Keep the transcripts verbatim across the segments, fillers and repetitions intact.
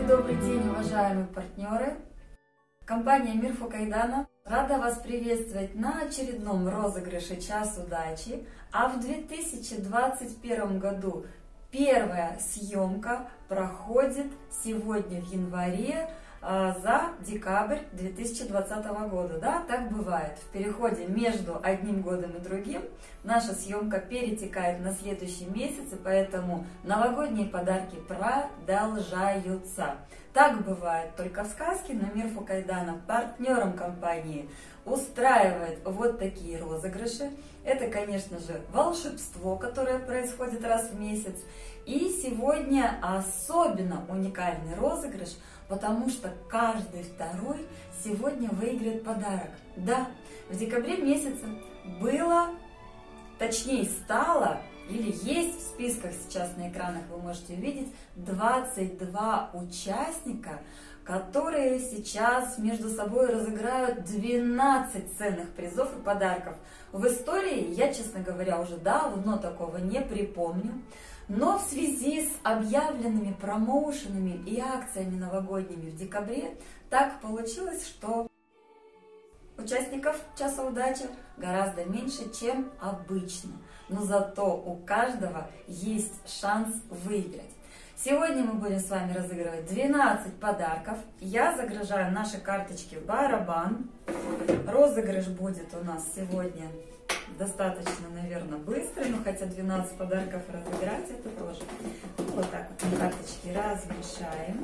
Добрый день, уважаемые партнеры! Компания Мир Фукайдана рада вас приветствовать на очередном розыгрыше «Час удачи». А в две тысячи двадцать первом году первая съемка проходит сегодня в январе за декабрь две тысячи двадцатого года. Да, так бывает. В переходе между одним годом и другим наша съемка перетекает на следующий месяц, и поэтому новогодние подарки продолжаются. Так бывает только в сказке, но Мир Фукайдана, партнером компании, устраивает вот такие розыгрыши. Это, конечно же, волшебство, которое происходит раз в месяц. И сегодня особенно уникальный розыгрыш, потому что каждый второй сегодня выиграет подарок. Да, в декабре месяце было, точнее стало, или есть в списках сейчас на экранах, вы можете увидеть, двадцать два участника, которые сейчас между собой разыграют двенадцать ценных призов и подарков. В истории я, честно говоря, уже давно такого не припомню. Но в связи с объявленными промоушенами и акциями новогодними в декабре так получилось, что участников «Часа удачи» гораздо меньше, чем обычно. Но зато у каждого есть шанс выиграть. Сегодня мы будем с вами разыгрывать двенадцать подарков. Я загружаю наши карточки в барабан. Розыгрыш будет у нас сегодня достаточно, наверное, быстрый, но хотя двенадцать подарков разыграть, это тоже. Вот так вот мы карточки размешаем.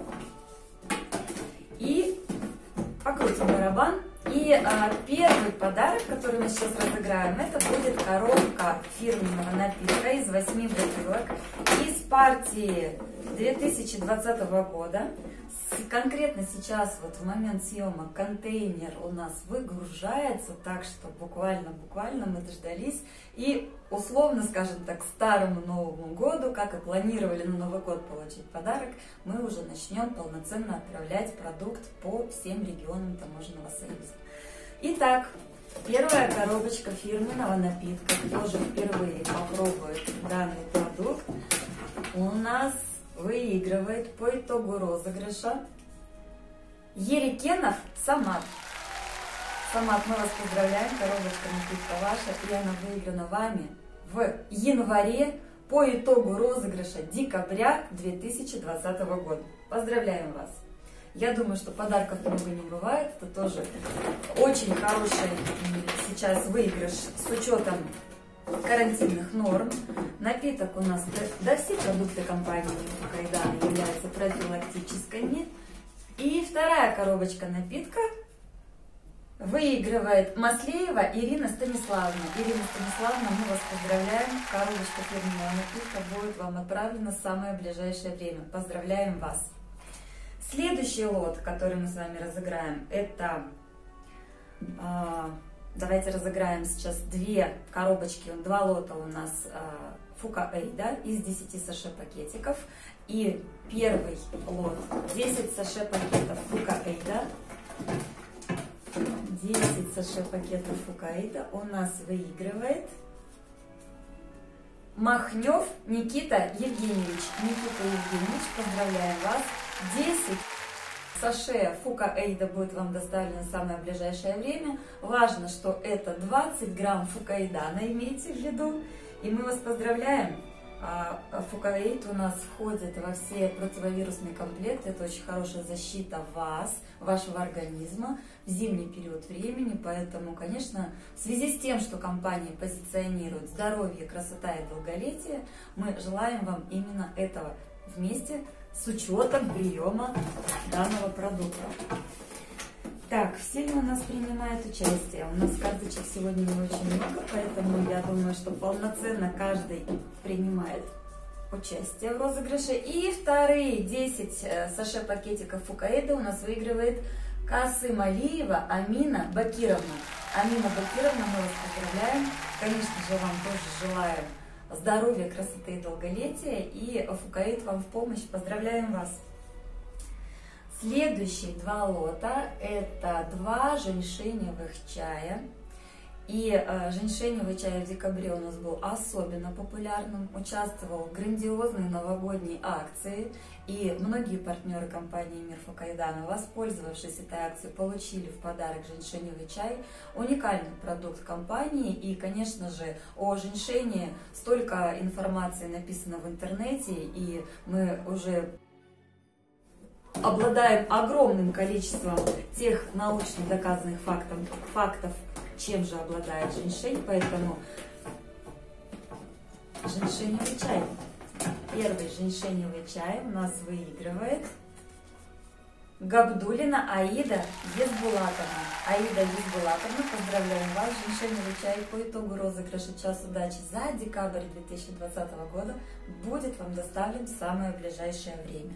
И покрутим барабан. И а, первый подарок, который мы сейчас разыграем, это будет коробка фирменного напитка из восьми бутылок из партии две тысячи двадцатого года. Конкретно сейчас, вот в момент съемок, контейнер у нас выгружается, так что буквально-буквально мы дождались. И условно, скажем так, к старому Новому году, как и планировали на Новый год получить подарок, мы уже начнем полноценно отправлять продукт по всем регионам Таможенного союза. Итак, первая коробочка фирменного напитка, тоже впервые попробует данный продукт, у нас выигрывает по итогу розыгрыша Ерикенов Самат. Самат, мы вас поздравляем, коробочка напитка ваша, и она выиграна вами в январе по итогу розыгрыша декабря две тысячи двадцатого года. Поздравляем вас! Я думаю, что подарков много не бывает, это тоже очень хороший сейчас выигрыш с учетом карантинных норм. Напиток у нас, да, все продукты компании Фукайдана являются профилактическими. И вторая коробочка напитка выигрывает Маслеева Ирина Станиславовна. Ирина Станиславовна, мы вас поздравляем. Коробочка фирменного напитка будет вам отправлена в самое ближайшее время. Поздравляем вас. Следующий лот, который мы с вами разыграем, это... Давайте разыграем сейчас две коробочки, два лота у нас Фукаэйда из десяти саше пакетиков. И первый лот десять саше пакетов Фукаэйда. десять саше пакетов Фукаэйда у нас выигрывает Махнев Никита Евгеньевич. Никита Евгеньевич, поздравляем вас. десять саше Фукаэйда будет вам доставлено в самое ближайшее время. Важно, что это двадцать грамм Фукаэйдана, имейте в виду. И мы вас поздравляем. Фукаэйд у нас входит во все противовирусные комплекты. Это очень хорошая защита вас, вашего организма в зимний период времени. Поэтому, конечно, в связи с тем, что компания позиционирует здоровье, красота и долголетие, мы желаем вам именно этого вместе с учетом приема данного продукта. Так, все ли у нас принимают участие? У нас карточек сегодня не очень много, поэтому я думаю, что полноценно каждый принимает участие в розыгрыше. И вторые десять саше пакетиков Фукаэйда у нас выигрывает Касым Алиева Амина Бакировна. Амина Бакировна, мы вас поздравляем. Конечно же, вам тоже желаем здоровья, красоты и долголетия, и Фукаэйд вам в помощь. Поздравляем вас! Следующие два лота – это два женьшеневых чая И э, женьшеневый чай в декабре у нас был особенно популярным, участвовал в грандиозной новогодней акции. И многие партнеры компании Мирфо Кайдана, воспользовавшись этой акцией, получили в подарок женьшеневый чай. Уникальный продукт компании. И, конечно же, о женьшене столько информации написано в интернете, и мы уже обладаем огромным количеством тех научно доказанных фактов, фактов, чем же обладает женьшень, поэтому женьшеневый чай. Первый женьшеневый чай у нас выигрывает Габдулина Аида Есбулатовна. Аида Есбулатовна, поздравляем вас! Женьшеневый чай по итогу розыгрыша «Час удачи» за декабрь две тысячи двадцатого года будет вам доставлен в самое ближайшее время.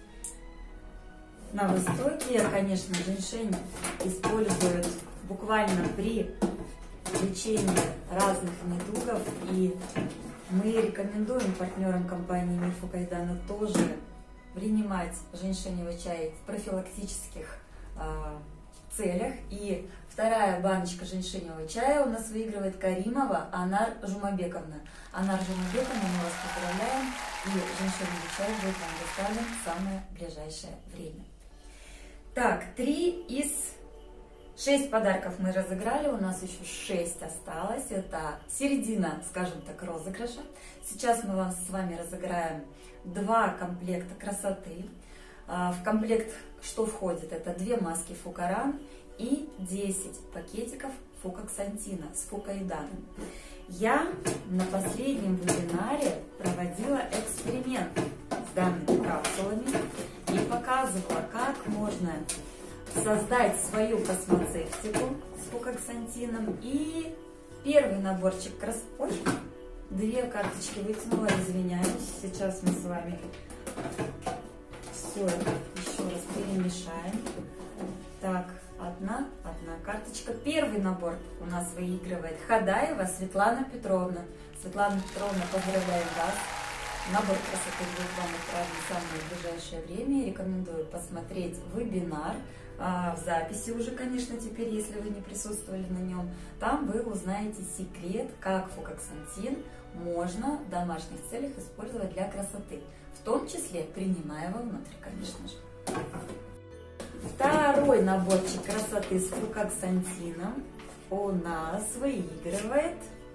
На Востоке, конечно, женьшень используют буквально при лечении разных недугов, и мы рекомендуем партнерам компании Мирфо Кайдана тоже принимать женьшеневый чай в профилактических э, целях. И вторая баночка женьшеневого чая у нас выигрывает Каримова Анар Жумабековна. Анар Жумабековна, мы вас поздравляем, и женьшеневый чай будет вам доставлен в самое ближайшее время. Так, три из шесть подарков мы разыграли, у нас еще шесть осталось, это середина, скажем так, розыгрыша. Сейчас мы вам с вами разыграем два комплекта красоты. В комплект что входит? Это две маски Фукаран и десять пакетиков Фукоксантина с фукоиданом. Я на последнем вебинаре проводила эксперимент с данными капсулами и показывала, как можно создать свою космоцевтику с фукоксантином. И первый наборчик красоты. Две карточки вытянула, извиняюсь. Сейчас мы с вами все это еще раз перемешаем. Так, одна, одна карточка. Первый набор у нас выигрывает Хадаева Светлана Петровна. Светлана Петровна, поздравляю вас. Набор красоты будет вам отправлен в самое ближайшее время. Рекомендую посмотреть вебинар а, в записи уже, конечно, теперь, если вы не присутствовали на нем. Там вы узнаете секрет, как фукоксантин можно в домашних целях использовать для красоты. В том числе принимая его внутрь, конечно же. Второй наборчик красоты с фукоксантином у нас выигрывает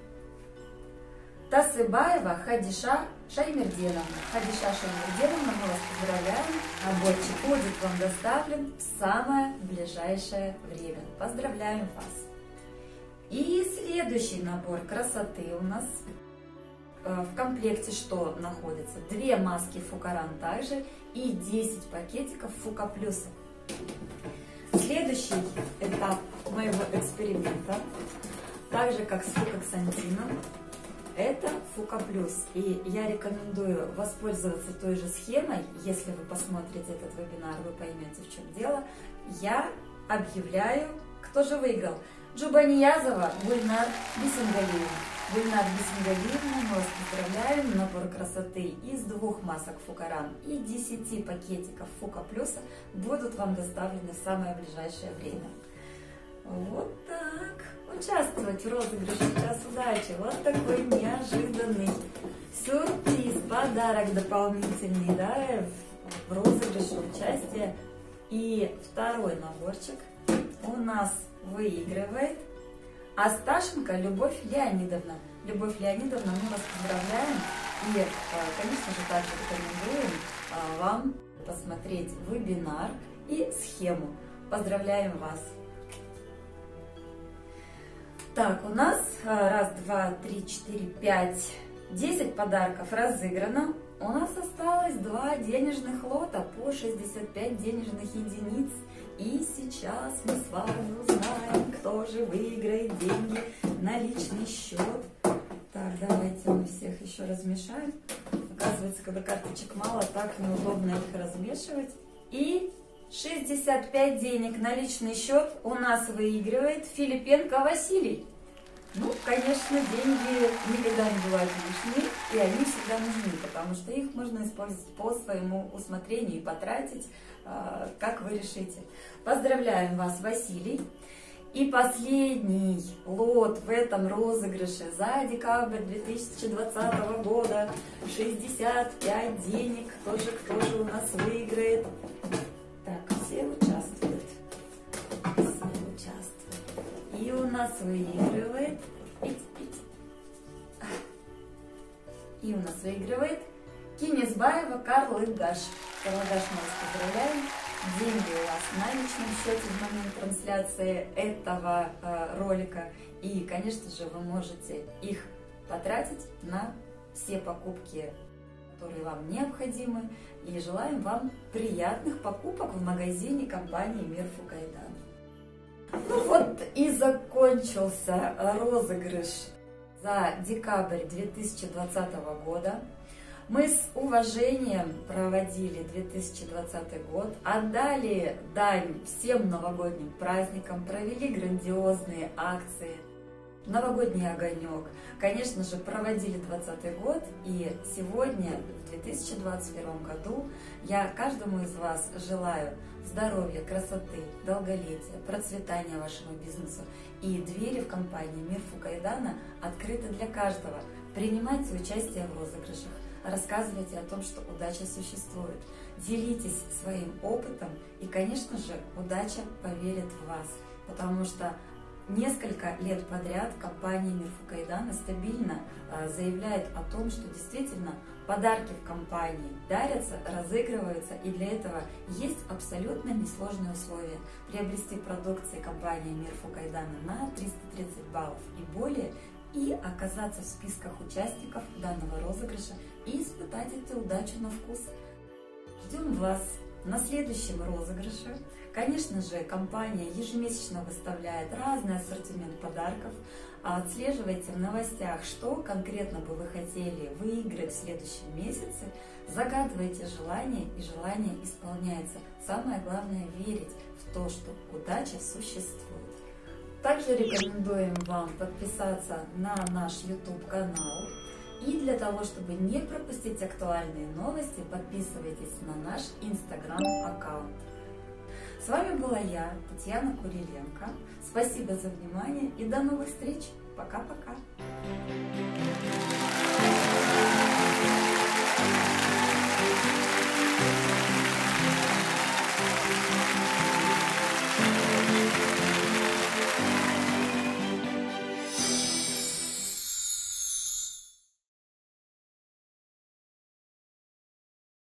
Тасыбаева Хадиша Шаймерденовна. Хадиша Шаймерденовна, мы вас поздравляем. Наборчик будет вам доставлен в самое ближайшее время. Поздравляем вас. И следующий набор красоты у нас в комплекте что находится? Две маски Фукаран также и десять пакетиков Фука Плюса. Следующий этап моего эксперимента, так же как с фукоксантином, это Фука Плюс. И я рекомендую воспользоваться той же схемой. Если вы посмотрите этот вебинар, вы поймете, в чем дело. Я объявляю, кто же выиграл. Джубаниязова Гульнар Бисенгалиевна. Гульнар Бисенгалиевна, мы вас поздравляем. Набор красоты из двух масок Фукаран и десяти пакетиков Фука Плюса будут вам доставлены в самое ближайшее время. Вот так. Участвовать в розыгрыше «Час удачи». Вот такой неожиданный сюрприз, подарок дополнительный, да, в розыгрыше участия. И второй наборчик у нас выигрывает Асташенко Любовь Леонидовна. Любовь Леонидовна, мы вас поздравляем. И, конечно же, также рекомендуем вам посмотреть вебинар и схему. Поздравляем вас. Так, у нас раз, два, три, четыре, пять, десять подарков разыграно. У нас осталось два денежных лота по шестьдесят пять денежных единиц. И сейчас мы с вами узнаем, кто же выиграет деньги на личный счет. Так, давайте мы всех еще размешаем. Оказывается, когда карточек мало, так неудобно их размешивать. И шестьдесят пять денег на личный счет у нас выигрывает Филипенко Василий. Ну, конечно, деньги никогда не бывают лишними, и они всегда нужны, потому что их можно использовать по своему усмотрению и потратить, как вы решите. Поздравляем вас, Василий. И последний лот в этом розыгрыше за декабрь две тысячи двадцатого года. шестьдесят пять денег. Кто же, кто же у нас выиграет? Так, все участвуют. Все участвуют. И у нас выигрывает. И у нас выигрывает Кинезбаева Карл Игаш. Карл Игаш, мы вас поздравляем. Деньги у вас на личном счете в момент трансляции этого э, ролика. И, конечно же, вы можете их потратить на все покупки, которые вам необходимы. И желаем вам приятных покупок в магазине компании Мирфу Кайдан. Ну вот и закончился розыгрыш за декабрь две тысячи двадцатого года. Мы с уважением проводили две тысячи двадцатый год, отдали дань всем новогодним праздникам, провели грандиозные акции, новогодний огонек. Конечно же, проводили двадцатый год, и сегодня, в две тысячи двадцать первом году, я каждому из вас желаю здоровья, красоты, долголетия, процветания вашему бизнесу. И двери в компании Мирфу Кайдана открыты для каждого. Принимайте участие в розыгрышах. Рассказывайте о том, что удача существует. Делитесь своим опытом, и, конечно же, удача поверит в вас. Потому что несколько лет подряд компания Мирфу Кайдана стабильно заявляет о том, что действительно подарки в компании дарятся, разыгрываются, и для этого есть абсолютно несложные условия. Приобрести продукции компании Мирфу Кайдана на триста тридцать баллов и более, и оказаться в списках участников данного розыгрыша и испытать эту удачу на вкус. Ждем вас на следующем розыгрыше. Конечно же, компания ежемесячно выставляет разный ассортимент подарков. Отслеживайте в новостях, что конкретно бы вы хотели выиграть в следующем месяце. Загадывайте желание, и желание исполняется. Самое главное – верить в то, что удача существует. Также рекомендуем вам подписаться на наш ютуб канал. И для того, чтобы не пропустить актуальные новости, подписывайтесь на наш инстаграм-аккаунт. С вами была я, Татьяна Куриленко. Спасибо за внимание и до новых встреч. Пока-пока.